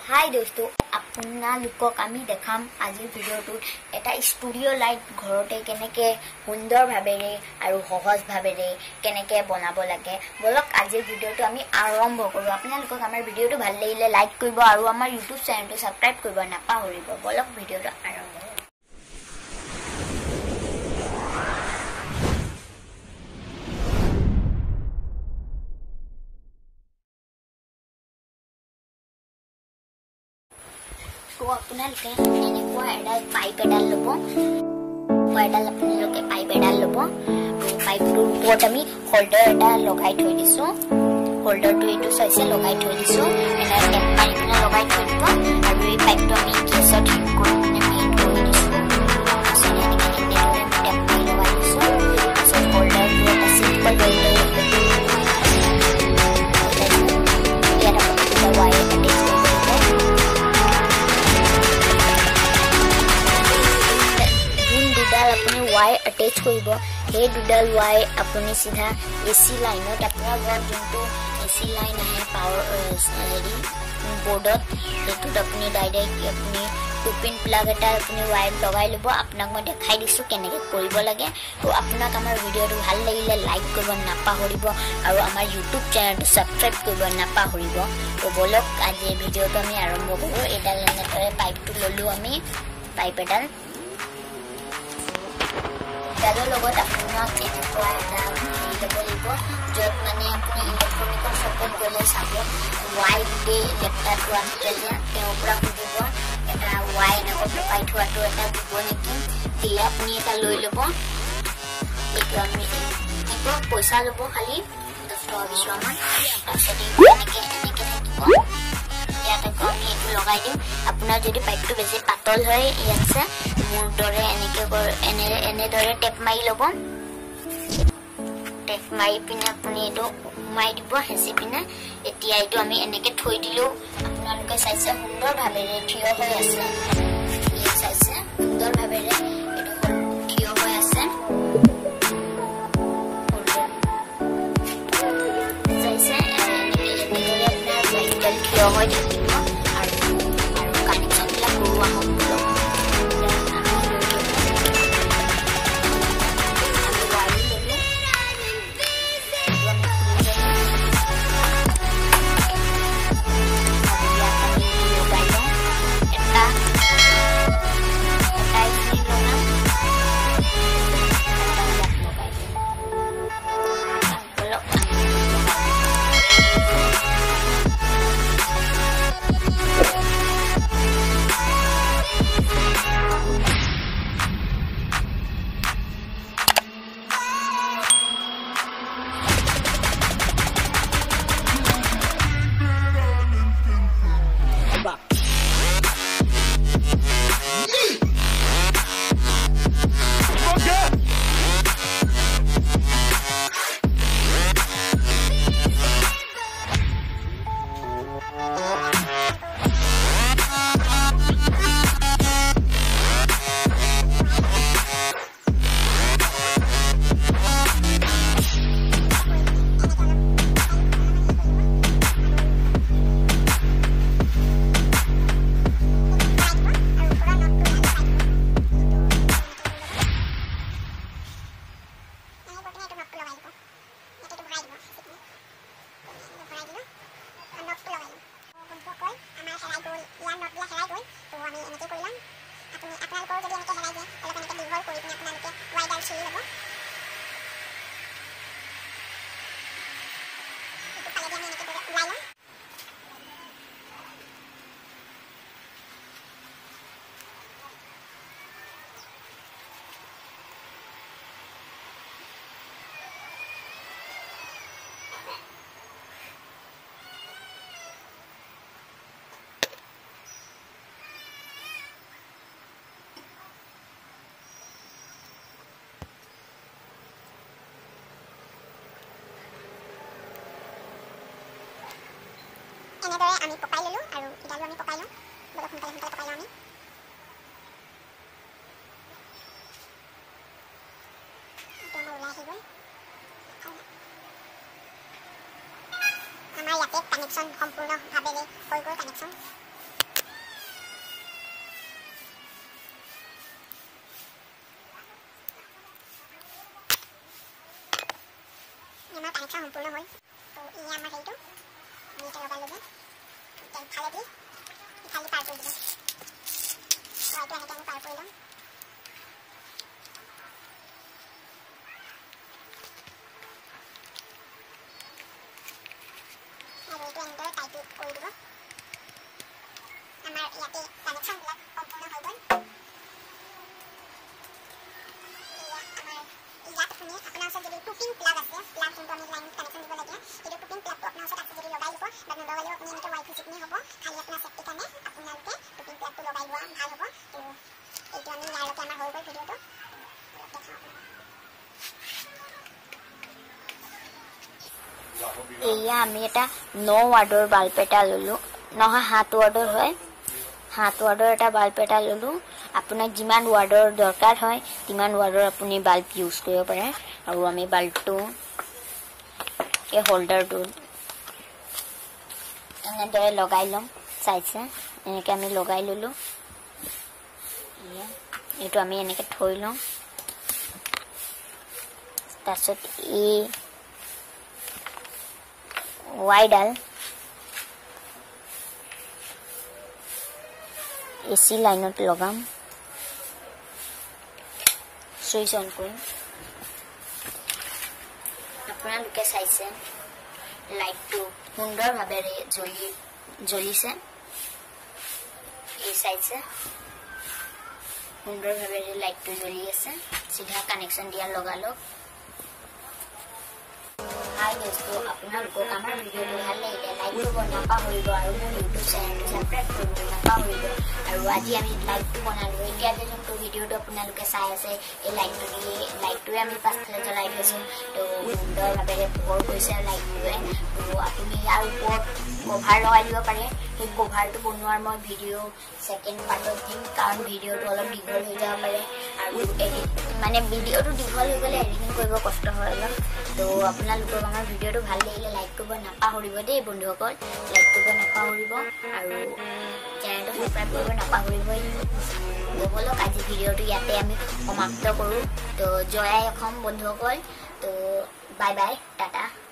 हाय दोस्तों আপোনালোকক আমি দেখাম আজিৰ ভিডিঅ'টোত এটা ষ্টুডিঅ' লাইট ঘৰতে কেনেকৈ সুন্দৰ ভাৱেৰে আৰু সহজ ভাৱেৰে কেনেকৈ বনাব লাগে বলক আজিৰ ভিডিঅ'টো আমি আৰম্ভ কৰোঁ আপোনালোকক আমাৰ ভিডিঅ'টো ভাল লাগিলে লাইক কৰিব আৰু আমাৰ ইউটিউব চেনেলটো সাবস্ক্ৰাইব কৰিব নাপাহৰিব বলক ভিডিঅ'টো আৰম্ভ কৰোঁ तो আপোনালোকে এনেকুৱা এডাল পাইপ এডাল ল'ব এডাল আপোনালোকে পাইপ এডাল ল'ব পাইপটোৰ ওপৰত আমি হোল্ডাৰ এটা লগাই থৈ দিছো হোল্ডাৰটো এইটো চাইছে লগাই থৈ দিছো এটা টেপ মাৰি কিনে লগাই থৈ দিব আৰু এই পাইপটো আমি গেছত হিট কৰি কিনে মেইন কৰি দিছো তাৰপিছত এনেকৈ টেপ মাৰি লগাই দিছো তাৰপিছত হোল্ডাৰটো এটা চিম্পল লৈ লৈ ইয়াত আপুনি ৱায়াৰ এটেচ वायर अटैच करिब हे दुडाल वायर अपनी सीधा एसी लाइनत अपना घर जोंतो एसी लाइन है पावर हेरी बोर्डत हेतुत अपनी डायरेक्ट अपनी टू पिन प्लग एटा अपनी वायर लगाइ लबो आपनाक মই দেখাই দিছো কেনেকৈ কৰিব লাগে তো আপোনাক আমাৰ ভিডিঅটো ভাল লাগিলে লাইক কৰিব নাপাহৰিব আৰু আমাৰ ইউটিউব চেনেলটো সাবস্ক্ৰাইব কৰিব নাপাহৰিব তো বলক আজি ভিডিঅটো আমি আৰম্ভ কৰো এডাল এনেকৈ পাইপটো ললো আমি পাইপ এডাল তাদের লগত আপোনাক এনেকুৱা এটা দিব লাগিব য'ত মানে আপুনি ইলেক্ট্ৰনিকৰ শ্বপত গ'লে চাব ৱাই ডে লেপটপটো আনিলে তেওঁৰ পৰা সুধিব এটা ৱাই এনেকৈ লগাই থোৱাটো এটা দিব নেকি দিলে আপুনি এটা লৈ ল'ব এইটো আমি দিব পইচা ল'ব খালি 10 টকা 20 টকামান তাৰপিছত এনেকৈ থাকিব ইয়াত আমি এইটো লগাই দিম আপোনাৰ যদি পাইপটো বেছি পাতল হয় ইয়াছে মোৰ দৰে এনে দৰে টেপ মাৰি ল'ব টেপ মাৰি পিনে আপুনি এইটো মাৰি দিব হেঁচি পিনে এতিয়া এইটো আমি এনেকৈ থৈ দিলোঁ আপোনালোকে চাইছে সুন্দৰ ভাৱেৰে থিয় হৈ আছে ইয়াত চাইছে সুন্দৰ ভাৱেৰে এইটো থিয় হৈ আছে চাইছে এনেদৰে আপোনাৰ লাইটডাল থিয় হৈ থাকিব আৰু কানেকশ্যনবিলাক কৰোৱা হ'ব এনেদৰে আমি পকাই ললো আৰু ইডালো আমি পকাই লওঁ বলক সোনকালে পকাই লওঁ আমি ওলাই আহিব আমাৰ ইয়াতে কানেকশ্যন সম্পূৰ্ণভাৱেৰে হৈ গ'ল কানেকশ্যন সম্পূৰ্ণ হ'ল তো এই আমাৰ হেৰিটো আমি এটা লগাই ল'লোঁ ইফালেদি ইফালে পাৰ কৰি দিব হয়তো এনেকৈ আমি পাৰ কৰি ল'ম আৰু এইটো এনেদৰে টাইট কৰি দিব আমাৰ ইয়াতে কানেকশ্যনবিলাক সম্পূৰ্ণ হৈ গ'ল ইয়াত শুনি আপোনাৰ ওচৰত যদি টুপিং প্লাগ আছে প্লাগ যোনটো আমি লাইন কানেকশ্যন দিব লাগে সেইটো টুপিং প্লাগটো আপোনাৰ ওচৰত আছে যদি লগাই ল'ব বা নলগালেও আপুনি এনেকৈ ৱাইফাই চিকনি হ'ব খালি আপোনাৰ চেফটিৰ কাৰণে আপোনালোকে টুপিং প্লাগটো লগাই লোৱা ভাল হ'ব তো এইটো আমি ইয়ালৈকে আমাৰ হৈ গ'ল ভিডিঅ'টো এয়া আমি এটা 9 ৱাৰ্ডৰ বাল্ব এটা ল'লোঁ নহয় 7 ৱাৰ্ডৰ হয় 7 ৱাৰ্ডৰ এটা বাল্ব এটা ল'লোঁ আপোনাক যিমান ৱাৰ্ডৰ দৰকাৰ হয় তিমান ৱাৰ্ডৰ আপুনি বাল্ব ইউজ কৰিব পাৰে আৰু আমি বাল্বটো এই হোল্ডাৰটো এনেদৰে লগাই ল'ম চাইছে এনেকৈ আমি লগাই ল'লোঁ এইটো আমি এনেকৈ থৈ লওঁ তাৰপিছত এই ৱাইডাল এচি লাইনত লগাম সুইচ অন কৰিম আপোনালোকে চাইছে লাইটটো সুন্দৰভাৱে জ্বলিছে এই চাইছে সুন্দৰভাৱে লাইটটো জ্বলি আছে চিধা কানেকশ্যন দিয়া লগালক হাই দোস্তো আপোনালোকক আমাৰ ভিডিঅ'টো ভাল লাগিলে লাইক কৰিব নাপাহৰিব আৰু মোৰ ইউটিউব চেনেলটো ছাবস্ক্ৰাইব কৰিব নাপাহৰিব আৰু আজি আমি লাইটটো বনালোঁ এতিয়া যে যোনটো ভিডিঅ'টো আপোনালোকে চাই আছে এই লাইটটোৱে আমি পাছফালে জ্বলাই থৈছোঁ তো সুন্দৰভাৱে পোহৰ কৰিছে লাইটটোৱে তো আপুনি ইয়াৰ ওপৰত কভাৰ লগাই দিব পাৰে সেই কভাৰটো বনোৱাৰ মই ভিডিঅ' ছেকেণ্ড পাৰ্টত দিম কাৰণ ভিডিঅ'টো অলপ দীঘল হৈ যাব পাৰে আৰু মানে ভিডিঅ'টো দীঘল হৈ গ'লে এডিটিং কৰিব কষ্ট হয় অলপ তো আপোনালোকক আমাৰ ভিডিঅ'টো ভাল লাগিলে লাইক কৰিব নাপাহৰিব দেই বন্ধুসকল লাইক কৰিব নাপাহৰিব আৰু চেনেলটো ছাবস্ক্ৰাইব কৰিব নাপাহৰিবই ব'লক আজি ভিডিঅ'টো ইয়াতে আমি সমাপ্ত কৰোঁ তো জয় আই অসম বন্ধুসকল তো বাই বাই টাটা